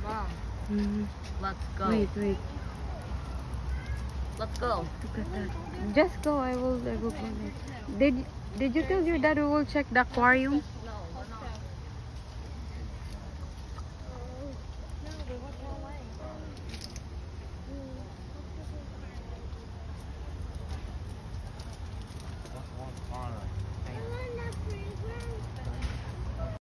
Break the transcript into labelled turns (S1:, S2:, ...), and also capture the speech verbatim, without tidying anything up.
S1: Mom,
S2: Mm.
S1: let's go.
S2: Wait, wait.
S1: Let's go.
S2: Look at that. Just go. I will. I will go. Did Did you tell your dad we will check the aquarium?